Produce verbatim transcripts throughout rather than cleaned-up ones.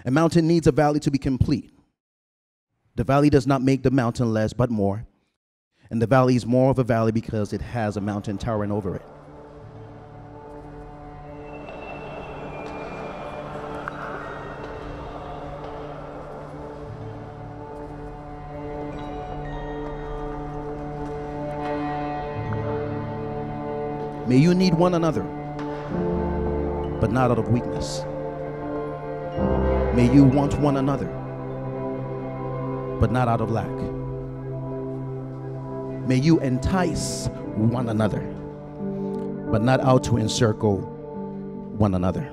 A mountain needs a valley to be complete. The valley does not make the mountain less, but more. And the valley is more of a valley because it has a mountain towering over it. May you need one another, but not out of weakness. May you want one another, but not out of lack. May you entice one another, but not out to encircle one another.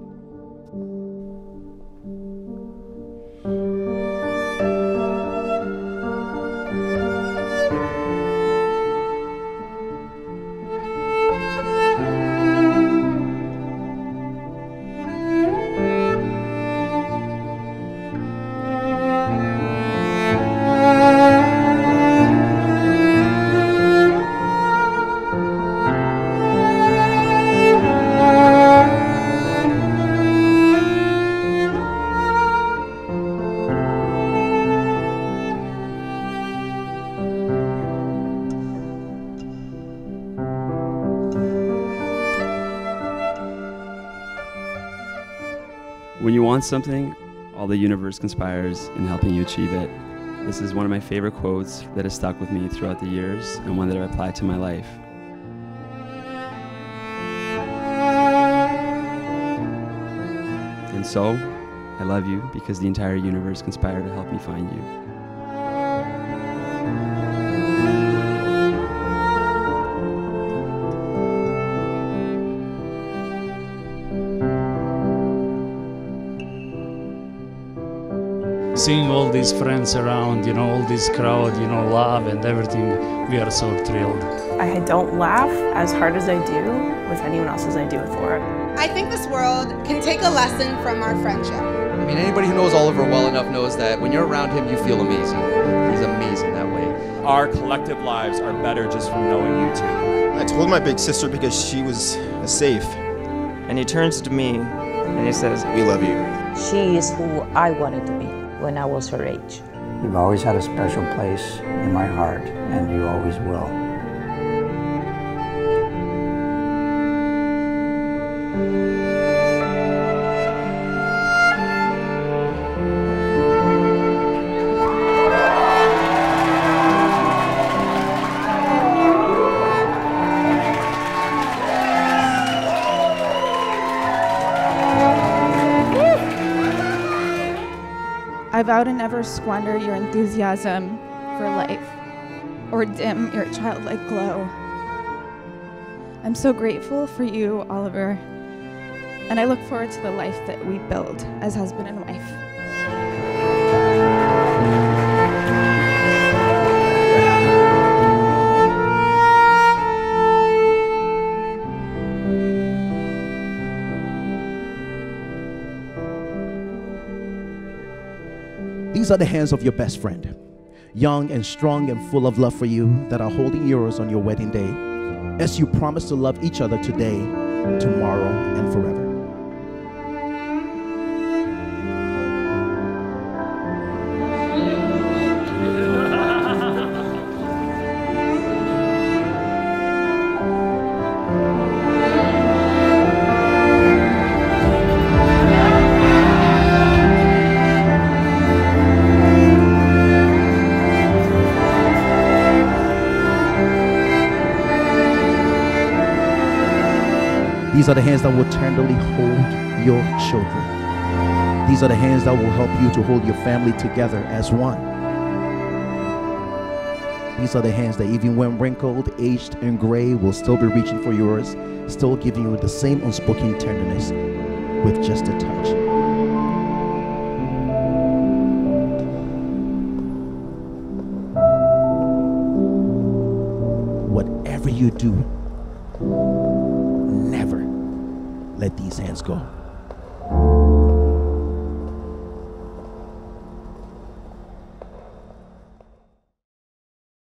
When you want something, all the universe conspires in helping you achieve it. This is one of my favorite quotes that has stuck with me throughout the years and one that I've applied to my life. And so, I love you because the entire universe conspired to help me find you. Seeing all these friends around, you know, all this crowd, you know, love and everything, we are so thrilled. I don't laugh as hard as I do with anyone else as I do with Laura. I think this world can take a lesson from our friendship. I mean, anybody who knows Oliver well enough knows that when you're around him, you feel amazing. He's amazing that way. Our collective lives are better just from knowing you two. I told my big sister because she was safe. And he turns to me and he says, "We love you." She is who I wanted to be when I was her age. You've always had a special place in my heart, and you always will. I vow to never squander your enthusiasm for life or dim your childlike glow. I'm so grateful for you, Oliver, and I look forward to the life that we build as husband and wife. These are the hands of your best friend, young and strong and full of love for you, that are holding yours on your wedding day, as you promise to love each other today, tomorrow, and forever. These are the hands that will tenderly hold your children. These are the hands that will help you to hold your family together as one. These are the hands that even when wrinkled, aged, and gray will still be reaching for yours, still giving you the same unspoken tenderness with just a touch. Whatever you do, never let these hands go.